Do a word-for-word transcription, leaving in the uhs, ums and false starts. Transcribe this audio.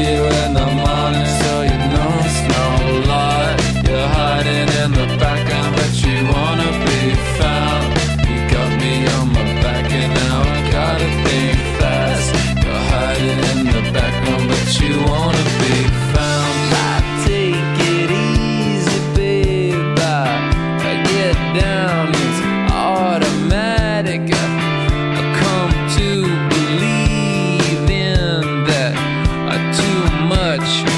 you in the morning, so you know it's no lie. You're hiding in the background, but you wanna be found. You got me on my back and now I gotta think fast. You're hiding in the background, but you wanna be found. I take it easy, babe. I, I get down, it's automatic. I, I come to believe in that uh, too much.